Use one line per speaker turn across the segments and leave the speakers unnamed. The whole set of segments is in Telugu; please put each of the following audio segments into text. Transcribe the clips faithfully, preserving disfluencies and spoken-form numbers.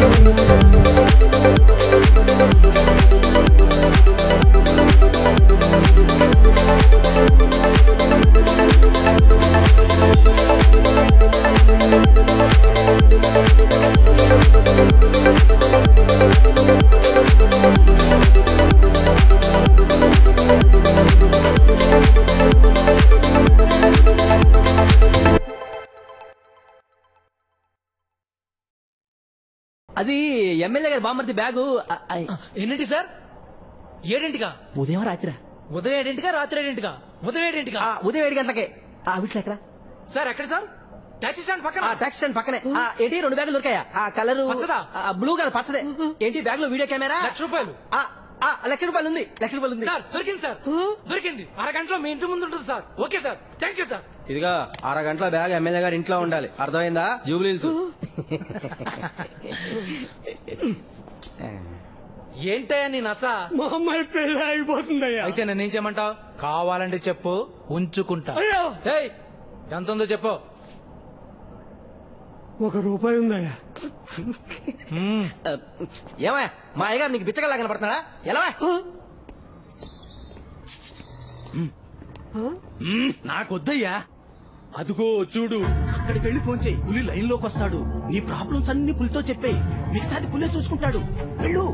అది ఎమ్మెల్యే గారి బామ్మర్ది బ్యాగు.
ఎన్నింటి సార్? ఏడింటికా?
ఉదయం రాత్రి.
ఉదయం ఏడింటికా రాత్రి ఏడింటికా? ఉదయం ఏడింటికా?
ఉదయం ఏడు గంటలకే. వీటిలో ఎక్కడ
సార్? ఎక్కడ సార్? టాక్సీ స్టాండ్ పక్కన.
టాక్సీ స్టాండ్ పక్కనే. ఏంటి రెండు బ్యాగులు దొరికాయా? ఆ కలర్
పచ్చదా?
బ్లూ కలర్ పచ్చదే. ఏంటి బ్యాగ్ లో వీడియో కెమెరా?
లక్ష రూపాయలు.
లక్ష రూపాయలు ఉంది. లక్ష రూపాయలు ఉంది
సార్. దొరికింది సార్, దొరికింది. అరగంటలో మీ ఇంటి ముందు ఉంటుంది sir. Okay sir, thank you sir.
ఇదిగా అరగంటలో బ్యాగ్ ఎమ్మెల్యే గారు ఇంట్లో ఉండాలి, అర్థమైందా? జూబ్లీహిల్స్.
ఏంటయ్యా నీ నస?
మా అమ్మాయి పెళ్లి అయిపోతుందయ్యా.
అయితే నేనేం చేయమంటావు? కావాలంటే చెప్పు, ఉంచుకుంటా. ఏయ్, ఎంత ఉందో చెప్పు.
ఒక రూపాయి ఉందయ్యా.
ఏమయ్యా మా అయ్యగారు నీకు బిచ్చగల్లా కనపడుతున్నాడా? ఎలా
నాకొద్దయ్యా. అదుగో చూడు, అక్కడికి వెళ్ళి ఫోన్ చేయి. పులి లైన్ లోకి వస్తాడు. నీ ప్రాబ్లమ్స్ అన్ని పులితో చెప్పేయి, మిగతాది పులే చూసుకుంటాడు. వెళ్ళు.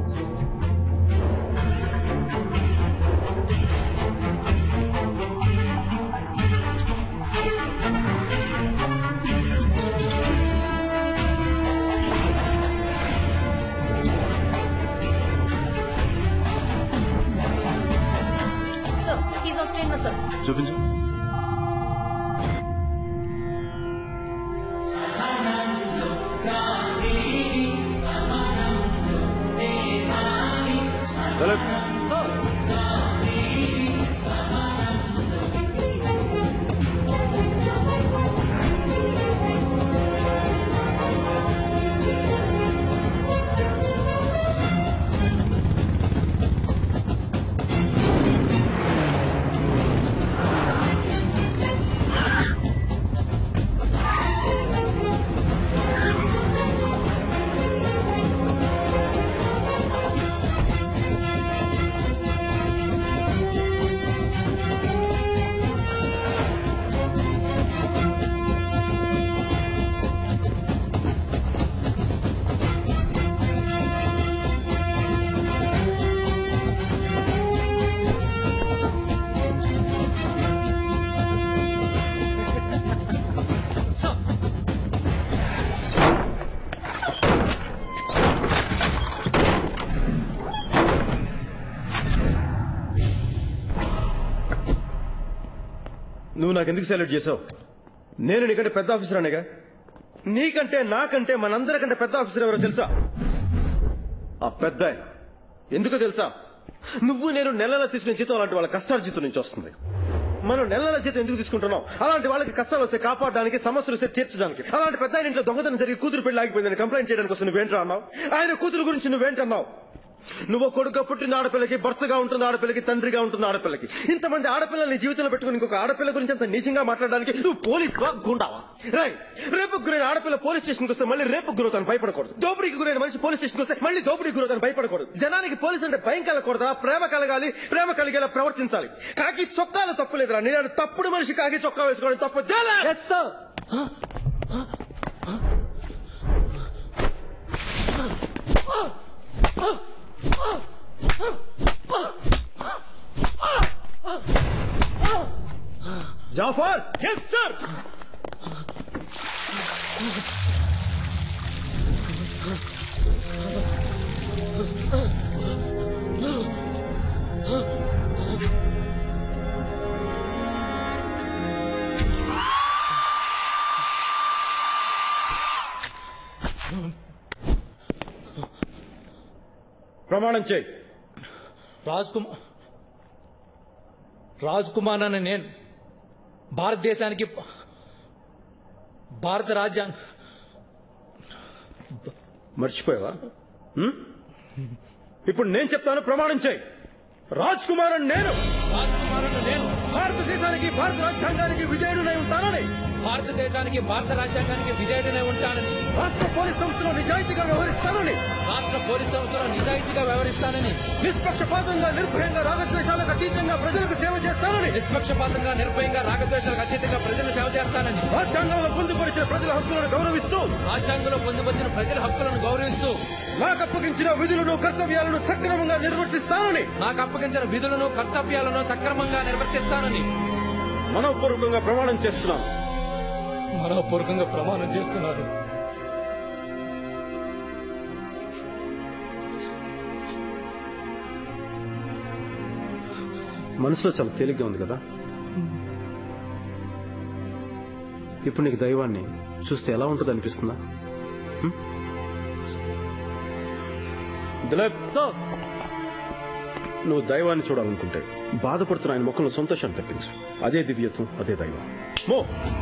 చూపించు.
నువ్వు నాకెందుకు సెలెక్ట్ చేసావు? నేను నీకంటే పెద్ద ఆఫీసర్ అనేగా. నీకంటే నాకంటే మనందరికంటే పెద్ద ఆఫీసర్ ఎవరో తెలుసా? ఆ పెద్ద ఆయన. ఎందుకో తెలుసా? నువ్వు నేను నెలల తీసుకునే జీతం అలాంటి వాళ్ళ కష్టార్జితం నుంచి వస్తుంది. మనం నెలల జీతం ఎందుకు తీసుకుంటున్నాం? అలాంటి వాళ్ళకి కష్టాలు వస్తే కాపాడడానికి, సమస్యలు వస్తే తీర్చడానికి. అలాంటి పెద్ద ఆయన ఇంట్లో దొంగతనం జరిగి కూతురు పెళ్లి ఆగిపోయిందని కంప్లైంట్ చేయడానికి వస్తే నువ్వేంటా అన్నావు? ఆయన కూతురు గురించి నువ్వేంటన్నావు? నువ్వు కొడుకు పుట్టిన ఆడపిల్లకి భర్తగా ఉంటుంది, ఆడపిల్లకి తండ్రిగా ఉంటుంది, ఆడపిల్లకి. ఇంతమంది ఆడపిల్లల్ని జీవితంలో పెట్టుకుని ఇంకొక ఆడపిల్ల గురించి అంత నీచంగా మాట్లాడడానికి నువ్వు పోలీస్ గుండావా? రై, రేపు గురైన ఆడపిల్ల పోలీస్ స్టేషన్కి వస్తే మళ్ళీ రేపు గురవుతాను భయపడకూడదు. దోపిడీకి గురైన మనిషి పోలీస్ స్టేషన్కి వస్తే మళ్ళీ దోపిడీకి గురవుతాను భయపడకూడదు. జనానికి పోలీస్ అంటే భయం కలగకూడదా? ప్రేమ కలగాలి, ప్రేమ కలిగేలా ప్రవర్తించాలి. కాకి చొక్కాలు తప్పులేదురా. నేను తప్పుడు మనిషి కాకి చొక్కా వేసుకోవడం తప్పు. జాఫర్.
Yes sir.
ప్రమాణం చేయి.
రాజ్ కుమార్ రాజ్ కుమార్ అని నేను భారతదేశానికి, భారత రాజ్యాంగ.
మర్చిపోయావా? ఇప్పుడు నేను చెప్తాను, ప్రమాణం చేయి. రాజ్ కుమార్ అని నేను
రాజ్ కుమార్ అని నేను
భారతదేశానికి భారత రాజ్యాంగానికి విధేయుడనై ఉంటానని
భారతదేశానికి భారత రాజ్యాంగానికి విధేయుడనే ఉంటానని
రాష్ట్ర పోలీస్ సంస్థలో నిజాయితీగా వ్యవహరిస్తానని
రాష్ట్ర పోలీస్ సంస్థలో నిజాయితీగా వ్యవహరిస్తానని
నిష్పక్షపాతంగా నిర్భయంగా రాగద్వేషాలకు అతీతంగా ప్రజలకు సేవ చేస్తానని
నిష్పక్షపాతంగా నిర్భయంగా రాగద్వేషాలకు అతీతంగా ప్రజలకు సేవ చేస్తానని
రాజ్యాంగంలో పొందుపరిచిన ప్రజల హక్కులను గౌరవిస్తూ
రాజ్యాంగంలో పొందుపరిచిన ప్రజల హక్కులను గౌరవిస్తూ
నాకు అప్పగించిన విధులను కర్తవ్యాలను సక్రమంగా నిర్వర్తిస్తానని
నాకు అప్పగించిన విధులను కర్తవ్యాలను సక్రమంగా నిర్వర్తిస్తానని
మనోపూర్వకంగా ప్రమాణం చేస్తున్నాను.
మనోపూర్వకంగా ప్రమాణం చేస్తున్నారు.
మనసులో చాలా తేలిగ్గా ఉంది కదా. ఇప్పుడు నీకు దైవాన్ని చూస్తే ఎలా ఉంటుంది అనిపిస్తుందా? నువ్వు దైవాన్ని చూడాలనుకుంటే బాధపడుతున్న ఆయన ముఖంలో సంతోషాన్ని తెప్పించు. అదే దివ్యత్వం, అదే దైవం. మో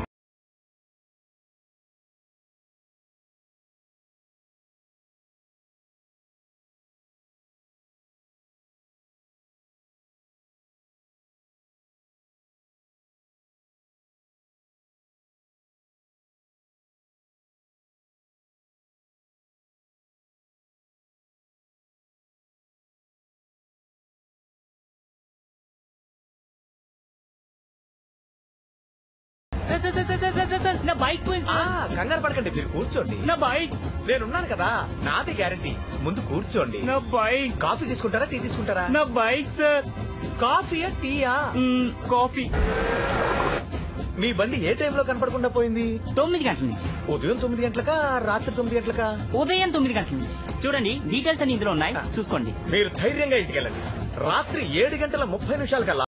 నా బైక్
కంగారు పడకండి, మీరు కూర్చోండి.
నా బైక్
నేనున్నాను కదా, నాది గ్యారంటీ. ముందు కూర్చోండి.
నా బైక్
కాఫీ తీసుకుంటారా, టీ తీసుకుంటారా?
నా బైక్ సార్.
కాఫీయా, టీయా?
కాఫీ.
మీ బండి ఏ టైంలో కనపడకుండా పోయింది?
తొమ్మిది గంటల నుంచి.
ఉదయం తొమ్మిది గంటలకా, రాత్రి తొమ్మిది గంటలకా?
ఉదయం తొమ్మిది గంటల నుంచి. చూడండి, డీటెయిల్స్ అన్ని ఇందులో ఉన్నాయి, చూసుకోండి.
మీరు ధైర్యంగా ఇంటికి వెళ్ళండి. రాత్రి ఏడు గంటల ముప్పై నిమిషాల కల్లా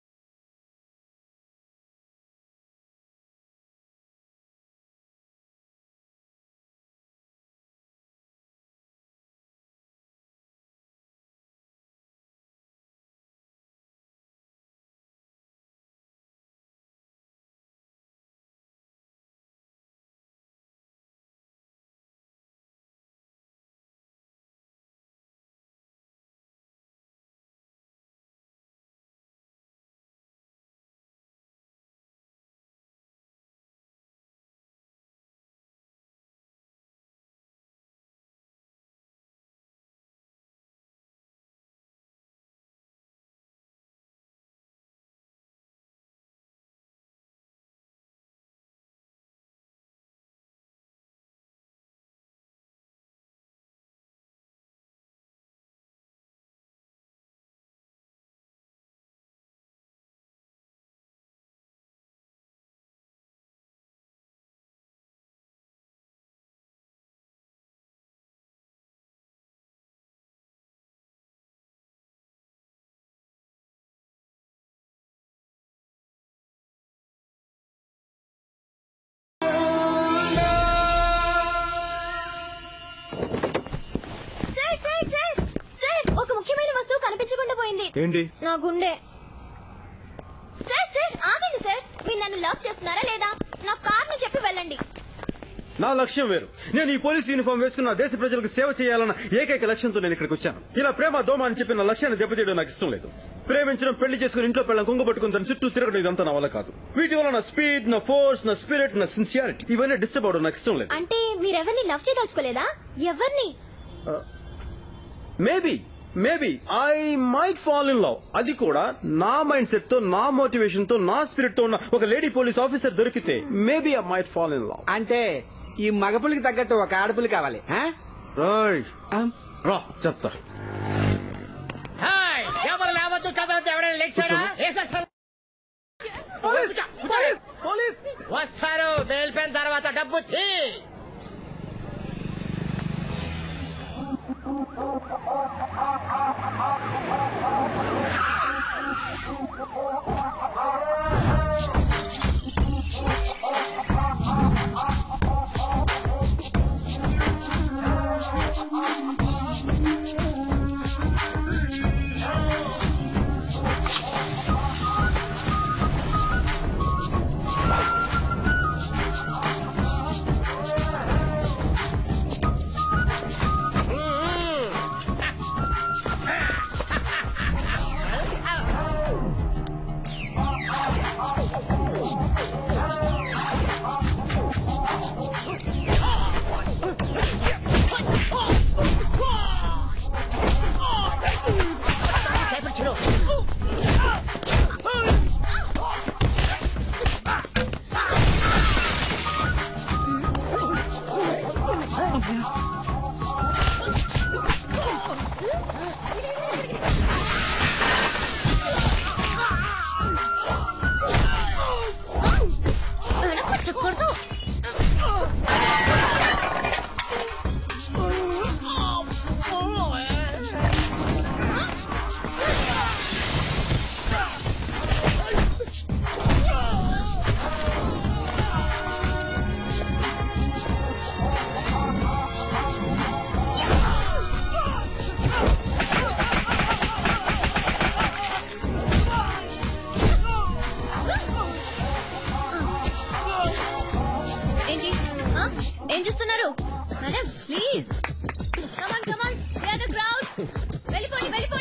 ఏంటి?
నా గుండె. సార్ సార్ ఆగండి సార్, మీరు నన్ను లవ్ చేస్తున్నారా లేదా? నా కార్ ను చెప్పి వెళ్ళండి.
నా లక్ష్యం వేరు. నేను ఈ పోలీస్ యూనిఫామ్ వేసుకున్న దేశ ప్రజలకు సేవ చేయాలన్న ఏకైక లక్ష్యంతో నేను ఇక్కడికి వచ్చాను. ఇలా ప్రేమ దోమ అని చెప్పి నా లక్ష్యాన్ని దెబ్బతీయడం నాకు ఇష్టం లేదు. ప్రేమించడం, పెళ్లి చేసుకుని ఇంట్లో పెళ్ళం కుంగ పట్టుకుని దాని చుట్టూ తిరగడం ఇదంతా నా వల్ల కాదు. వీటి వల్ల నా స్పీడ్, నా ఫోర్స్, నా స్పిరిట్, నా సిన్సియారిటీ ఇవన్నీ డిస్టర్బ్ అవడం నాకు ఇష్టం లేదు.
అంటే మీరెవరిని లవ్ చేయదలుచుకోలేదా? ఎవరిని?
Maybe maybe I might fall in love. అది కూడా నా మైండ్ సెట్ తో, నా మోటివేషన్ తో, నా స్పిరిట్ తో ఉన్న ఒక లేడీ పోలీస్ ఆఫీసర్ దొరికితే maybe I might fall in love.
అంటే ఈ మగపులికి తగ్గట్టు ఒక ఆడపులి కావాలి.
రా చెప్తా.
ఎవరు లేవద్దు, కదలద్దు. ఎవరైనా లెక్చారా? వస్తారు. వెళ్ళిపోయిన తర్వాత డబ్బు తీ.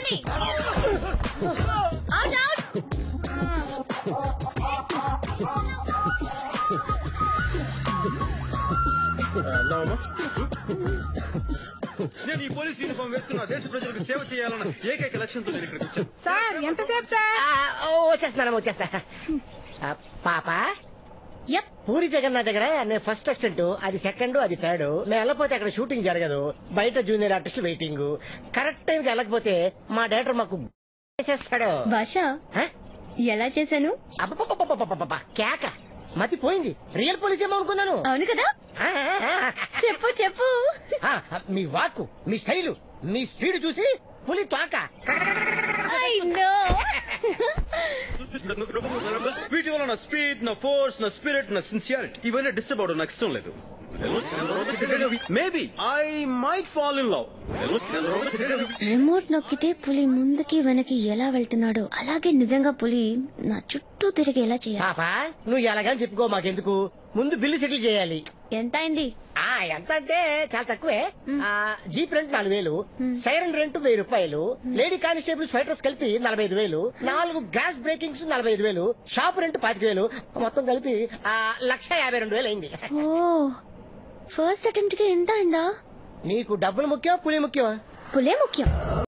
మీ అవుట్ అవుట్
నేను ఈ పోలీస్ యూనిఫామ్ వేసుకున్న దేశ ప్రజలకు సేవ చేయాలన్న ఏకైక లక్ష్యంతో నేను ఇక్కడికి వచ్చాను.
సార్ ఎంతసేపు సార్?
వచ్చేస్తున్నాను వచ్చేస్తా ఆ, పాప
యప్
పూరి జగన్నాథ్ దగ్గర నేను ఫస్ట్ అసిస్టెంట్, అది సెకండ్, అది థర్డ్. మేము వెళ్ళకపోతే అక్కడ షూటింగ్ జరగదు, బయట junior artist waiting. Correct time కి వెళ్ళకపోతే మా డైరెక్టర్ మాకు చేసేస్తాడు.
భాష
ఆ?
ఎలా చేశాను?
అబ్బబ్బబ్బబ్బబ్బబ్బబ్బ, కేక మతి పోయింది. రియల్ పోలీస్ ఏమో అనుకున్నాను.
అవును కదా,
ఆ, ఆ, ఆ.
చెప్పు చెప్పు.
ఆ, మీ వాక్కు, మీ స్టైలు, మీ స్పీడ్ చూసి పులి తోక.
I know.
వీటి వల్ల నా స్పీడ్, నా ఫోర్స్, నా స్పిరిట్, నా సిన్సియారిటీ ఇవన్నీ డిస్టర్బ్ అవడం నాకు ఇష్టం లేదు. Maybe I might fall in love.
Remote నొక్కితే పులి ముందుకి వెనక్కి ఎలా వెళ్తున్నాడో అలాగే నిజంగా పులి నా చుట్టూ తిరిగేలా చేయాలి.
పాప నువ్వు ఎలాగని చెప్పుకో, మాకెందుకు. ముందు బిల్లు సెటిల్ చేయాలి.
ఎంత అయింది?
ఆ ఎంత అంటే చాలా తక్కువే. ఆ జీప్ రెంట్ నాలుగు వేలు, సైరన్ రెంట్ వెయ్యి రూపాయలు, లేడీ కానిస్టేబుల్స్ ఫైటర్స్ కలిపి నలభై ఐదు వేలు, నాలుగు గ్యాస్ బ్రేకింగ్స్ నలభై ఐదు వేలు, షాప్ రెంట్ పాతిక వేలు, మొత్తం కలిపి ఆ లక్ష యాభై రెండు వేలు అయింది.
ఓ, ఫస్ట్ అటెంప్ట్ కి ఎంత అయిందా?
నీకు డబ్బులు ముఖ్యం పులి ముఖ్యమా?
పులే ముఖ్యం.